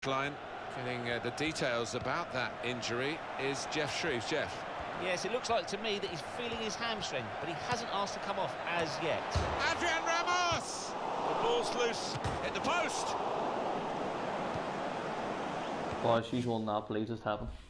Line. Getting the details about that injury is Jeff Shreves. Jeff. Yes, it looks like to me that he's feeling his hamstring, but he hasn't asked to come off as yet. Adrian Ramos! The ball's loose, hit the post! Boys, she's won that, please just happen.